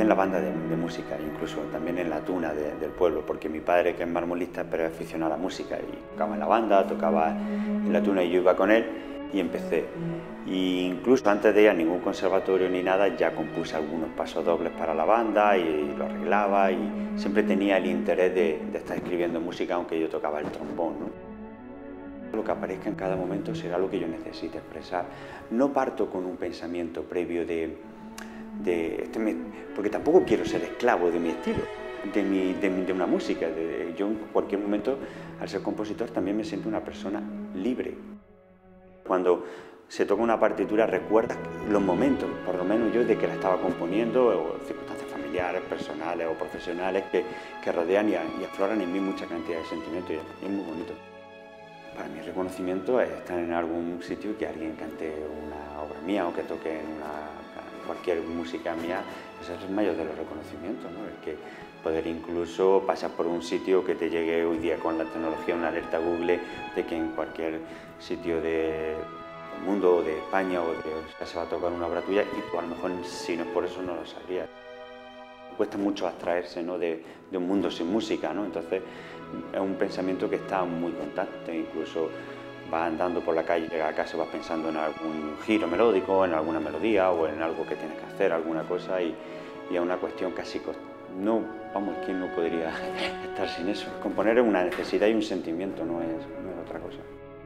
en la banda de música, incluso también en la tuna del pueblo, porque mi padre, que es marmolista, pero es aficionado a la música y tocaba en la banda, tocaba en la tuna y yo iba con él y empecé. Y incluso antes de ir a ningún conservatorio ni nada, ya compuse algunos pasodobles para la banda y lo arreglaba y siempre tenía el interés de estar escribiendo música, aunque yo tocaba el trombón, ¿no? Lo que aparezca en cada momento será lo que yo necesite expresar. No parto con un pensamiento previo porque tampoco quiero ser esclavo de mi estilo, de una música. Yo en cualquier momento, al ser compositor, también me siento una persona libre. Cuando se toca una partitura recuerdas los momentos, por lo menos yo, de que la estaba componiendo, o circunstancias familiares, personales o profesionales que rodean y afloran en mí mucha cantidad de sentimientos y es muy bonito. Para mí el reconocimiento es estar en algún sitio y que alguien cante una obra mía o que toque cualquier música mía. Ese es el mayor de los reconocimientos, ¿no? El que poder incluso pasar por un sitio que te llegue hoy día con la tecnología, una alerta Google de que en cualquier sitio del mundo o de España se va a tocar una obra tuya y tú a lo mejor si no es por eso no lo sabrías. Cuesta mucho abstraerse, ¿no? de un mundo sin música, ¿no? Entonces es un pensamiento que está muy constante, incluso vas andando por la calle, llegas a casa y vas pensando en algún giro melódico, en alguna melodía o en algo que tienes que hacer, alguna cosa y es una cuestión casi no, vamos, ¿quién no podría estar sin eso? Componer es una necesidad y un sentimiento, no es otra cosa.